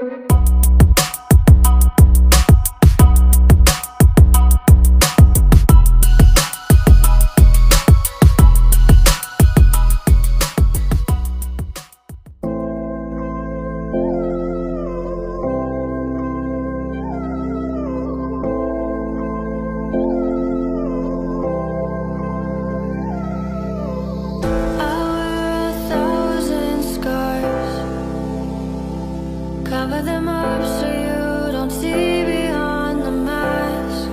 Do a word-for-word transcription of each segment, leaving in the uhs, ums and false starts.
Cover them up so you don't see beyond the mask.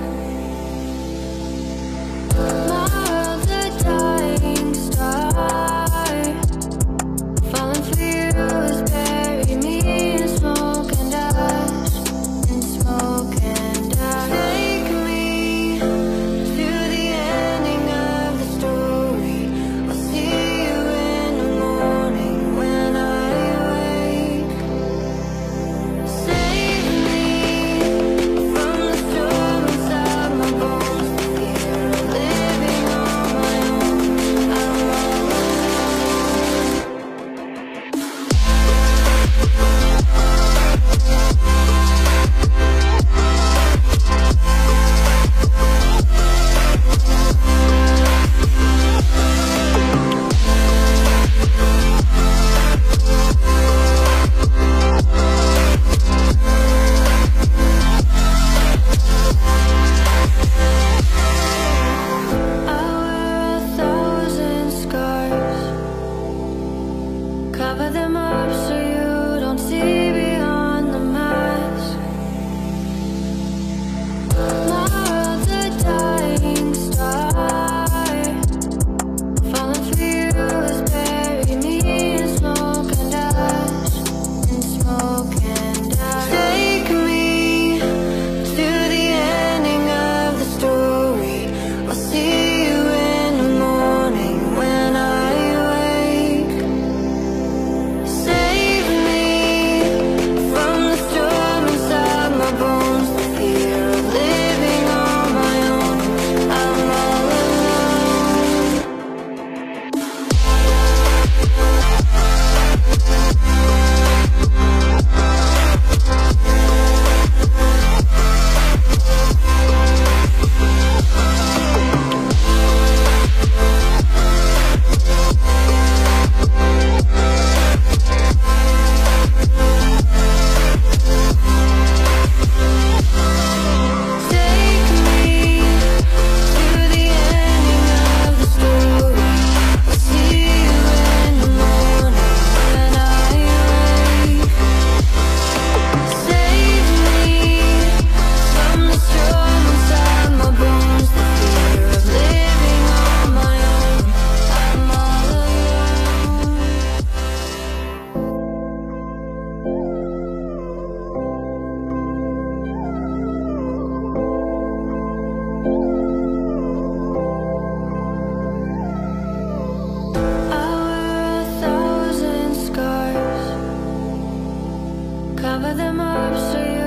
My world's a dying star. Falling for you is bury me in smoke and dust. In smoke and dust. Take me to the ending of the story. I'll see you in the morning when I wake. Save me from the storm inside my bones. The fear of living on my own. I'm all I wear a thousand scars. Cover them up so you don't see beyond the mask. My world's a dying star. Falling for you is bury me in smoke and dust. In smoke and dust. Take me to the ending of the story. I'll see you in the morning when I wake. Save me from the storm inside my bones. The fear of living on my own. I'm all alone. Take me to the ending of the story. I'll see you in the morning when I wake. Save me from the storm inside my bones. The fear of living on my own. I'm all alone. I wear a thousand scars. Cover them up so you